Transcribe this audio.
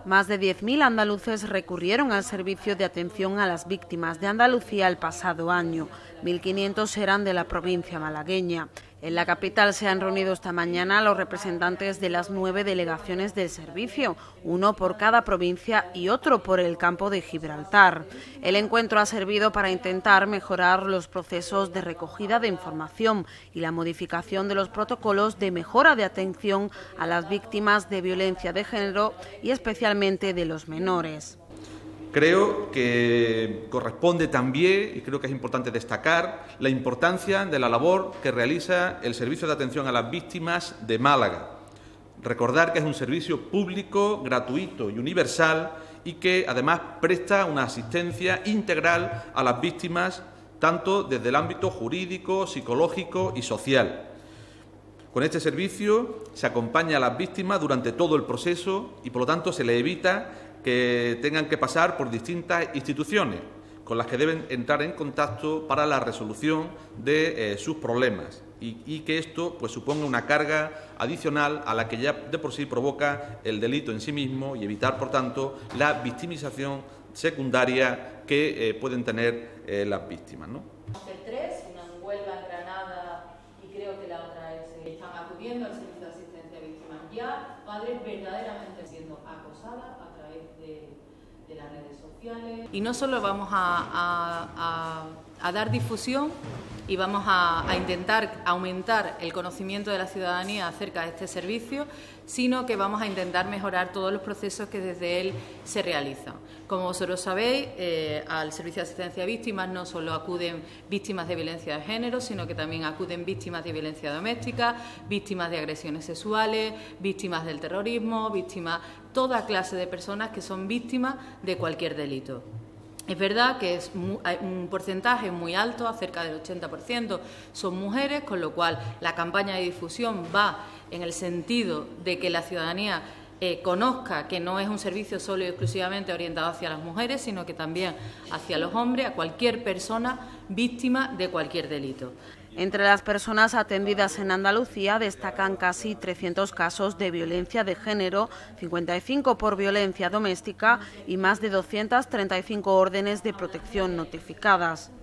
Más de 10.000 andaluces recurrieron al servicio de atención a las víctimas de Andalucía el pasado año. 1.500 eran de la provincia malagueña. En la capital se han reunido esta mañana los representantes de las 9 delegaciones del servicio, uno por cada provincia y otro por el campo de Gibraltar. El encuentro ha servido para intentar mejorar los procesos de recogida de información y la modificación de los protocolos de mejora de atención a las víctimas de violencia de género y especialmente de los menores. Creo que corresponde también, y creo que es importante destacar, la importancia de la labor que realiza el Servicio de Atención a las Víctimas de Málaga. Recordar que es un servicio público, gratuito y universal y que además presta una asistencia integral a las víctimas, tanto desde el ámbito jurídico, psicológico y social. Con este servicio se acompaña a las víctimas durante todo el proceso y, por lo tanto, se les evita que tengan que pasar por distintas instituciones con las que deben entrar en contacto para la resolución de sus problemas y que esto pues suponga una carga adicional a la que ya de por sí provoca el delito en sí mismo y evitar, por tanto, la victimización secundaria que pueden tener las víctimas, ¿no? Hacer 3, una en Huelva, en Granada y creo que la otra es están acudiendo al servicio de asistencia a víctimas ya, padres verdaderamente siendo acosadas a través de las redes sociales. Y no solo vamos a dar difusión y vamos a intentar aumentar el conocimiento de la ciudadanía acerca de este servicio, sino que vamos a intentar mejorar todos los procesos que desde él se realizan. Como vosotros sabéis, al Servicio de Asistencia a Víctimas no solo acuden víctimas de violencia de género, sino que también acuden víctimas de violencia doméstica, víctimas de agresiones sexuales, víctimas del terrorismo, víctimas, toda clase de personas que son víctimas de cualquier delito. Es verdad que es un porcentaje muy alto, cerca del 80% son mujeres, con lo cual la campaña de difusión va en el sentido de que la ciudadanía conozca que no es un servicio solo y exclusivamente orientado hacia las mujeres, sino que también hacia los hombres, a cualquier persona víctima de cualquier delito. Entre las personas atendidas en Andalucía destacan casi 300 casos de violencia de género, 55 por violencia doméstica y más de 235 órdenes de protección notificadas.